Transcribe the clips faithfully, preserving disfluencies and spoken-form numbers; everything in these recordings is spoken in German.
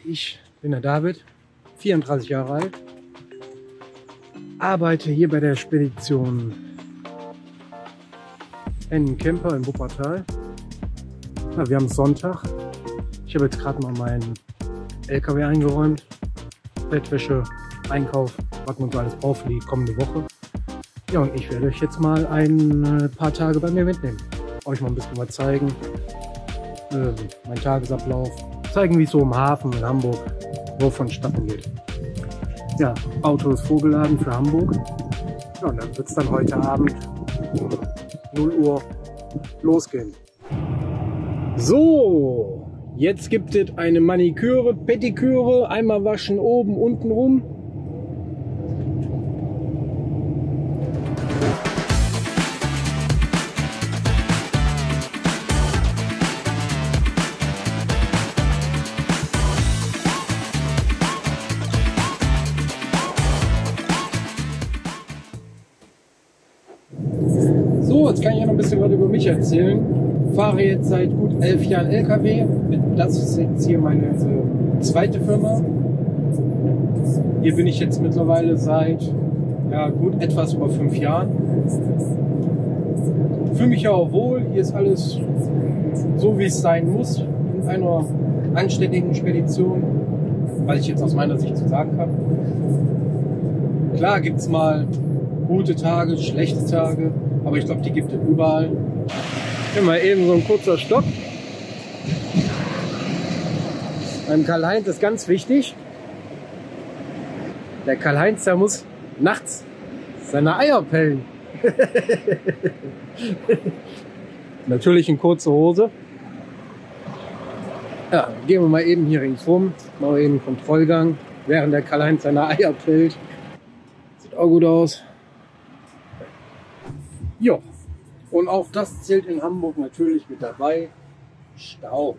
Ich bin der David, vierunddreißig Jahre alt, arbeite hier bei der Spedition N Camper in Wuppertal. Ja, wir haben Sonntag. Ich habe jetzt gerade mal meinen L K W eingeräumt. Bettwäsche, Einkauf, was man so alles braucht für die kommende Woche. Ja, und ich werde euch jetzt mal ein paar Tage bei mir mitnehmen. Euch mal ein bisschen was zeigen. Äh, mein Tagesablauf. Zeigen, wie es so im Hafen in Hamburg so vonstatten geht. Ja, Auto ist vorgeladen für Hamburg. Ja, und dann wird es dann heute Abend um null Uhr losgehen. So, jetzt gibt es eine Maniküre, Pediküre, einmal waschen oben, unten rum. So, jetzt kann ich ja noch ein bisschen was über mich erzählen. Ich fahre jetzt seit gut elf Jahren L K W. Das ist jetzt hier meine äh, zweite Firma. Hier bin ich jetzt mittlerweile seit ja, gut etwas über fünf Jahren. Fühle mich ja auch wohl. Hier ist alles so, wie es sein muss. In einer anständigen Spedition, was ich jetzt aus meiner Sicht so sagen kann. Klar gibt es mal gute Tage, schlechte Tage, aber ich glaube, die gibt es überall. Immer eben so ein kurzer Stopp. Beim Karl-Heinz ist ganz wichtig, der Karl-Heinz, der muss nachts seine Eier pellen. Natürlich in kurzer Hose. Ja, gehen wir mal eben hier ringsrum, machen wir eben einen Kontrollgang, während der Karl-Heinz seine Eier pellt. Sieht auch gut aus. Ja, und auch das zählt in Hamburg natürlich mit dabei, Stau.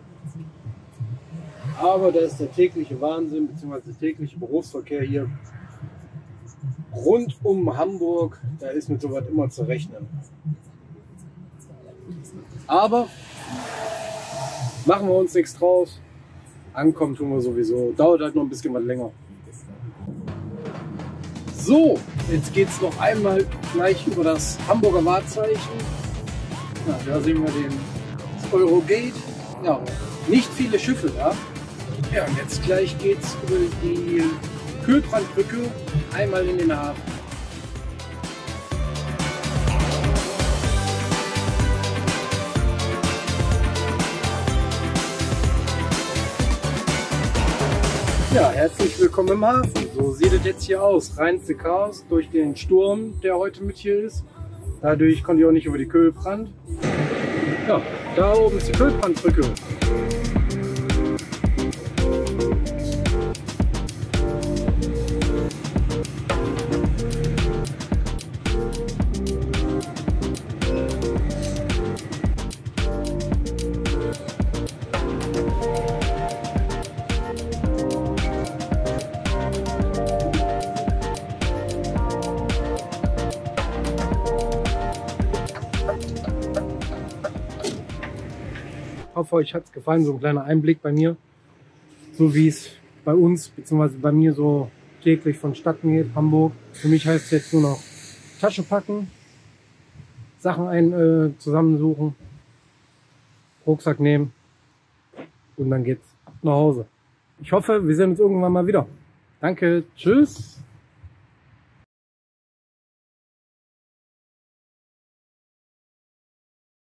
Aber da ist der tägliche Wahnsinn bzw. der tägliche Berufsverkehr hier rund um Hamburg, da ist mit sowas immer zu rechnen. Aber machen wir uns nichts draus, ankommen tun wir sowieso, dauert halt noch ein bisschen was länger. So, jetzt geht es noch einmal gleich über das Hamburger Wahrzeichen. Ja, da sehen wir den Eurogate. Ja, nicht viele Schiffe da. Ja, und jetzt gleich geht es über die Kühlbrandbrücke einmal in den Hafen. Ja, herzlich willkommen im Hafen. So sieht es jetzt hier aus. Reinste Chaos durch den Sturm, der heute mit hier ist. Dadurch konnte ich auch nicht über die Kühlbrand. Ja, da oben ist die Kühlbrandbrücke. Ich hoffe, euch hat es gefallen, so ein kleiner Einblick bei mir, so wie es bei uns bzw. bei mir so täglich vonstatten geht, Hamburg. Für mich heißt es jetzt nur noch Tasche packen, Sachen ein, äh, zusammensuchen, Rucksack nehmen und dann geht's nach Hause. Ich hoffe, wir sehen uns irgendwann mal wieder. Danke, tschüss!